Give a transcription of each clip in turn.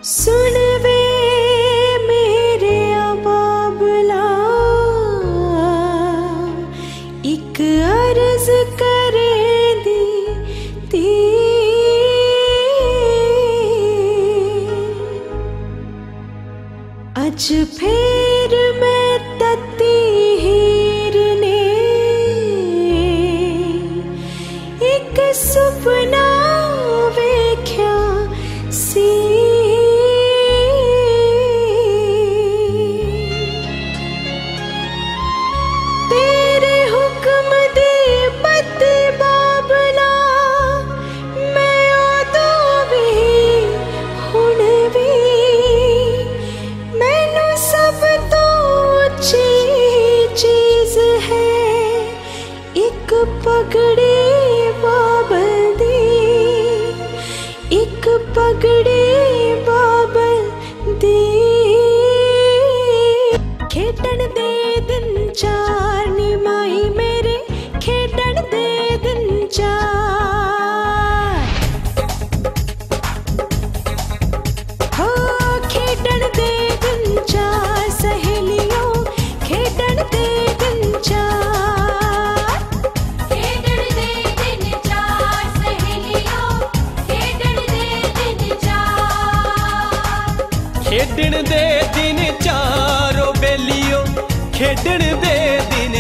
सुन वे मेरे बाबला, एक अर्ज करे दी अज फिर मैं तती हीर ने एक सुपना वेख्या सी। तेरे हुक्म दे पत्ती बाबला, मैं उदों भी हुण भी, मैनू सब तो ऊंची चीज है एक पगड़ी बाबल दी, एक पगड़ी बाबल दी। खेडण दे दिन चार नी माई मेरे, खेडण दे दिन चार। हो खेडण दे दिन चार सहेलियों, खेडण दे दिन चार। खेडण दे दिन चार सहेलियों, खेडण दे दिन चार। खेडण दे दिन चार ओ बेलियो, खेडण दे दिन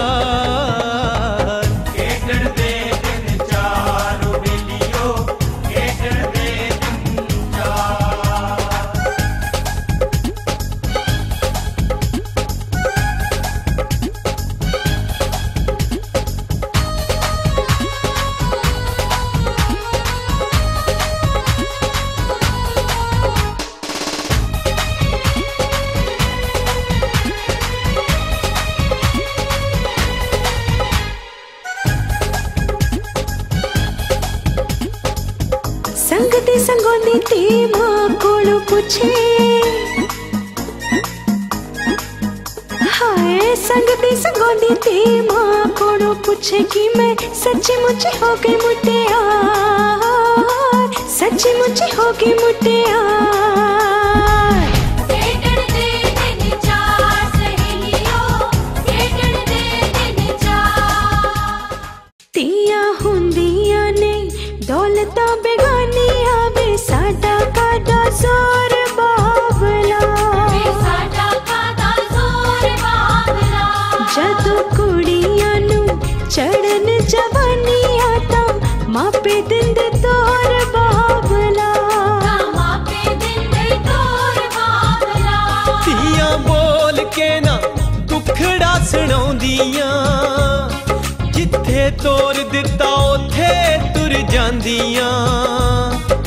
चार। खेडण दे दिन चार ओ बेलियो, खेडण दे दिन चार। संगती संगोंदी ती मां कोलों पूछे, हाय संगती संगोंदी ती मां कोलों पूछे कि मैं सच्ची मुच्ची हो गई मुटियार, सच्ची मुच्ची हो गई मुटियार। खेडण दे दिन चार सहेलियों, खेडण दे दिन चार। तियां हुंदियां ने दौलतां बेगानियां वे साडा कादा जोर बाबला, वे साडा कादा जोर बाबला। जदों कुड़ियां नू चढ़न जवानियां तां मापे दिंदे तोर बाबला, मापे दिंदे तोर बाबला। तियां बोल के ना दुखड़ा सुणाउंदियां, जिथे तोर दिता उथे तुर जांदियां।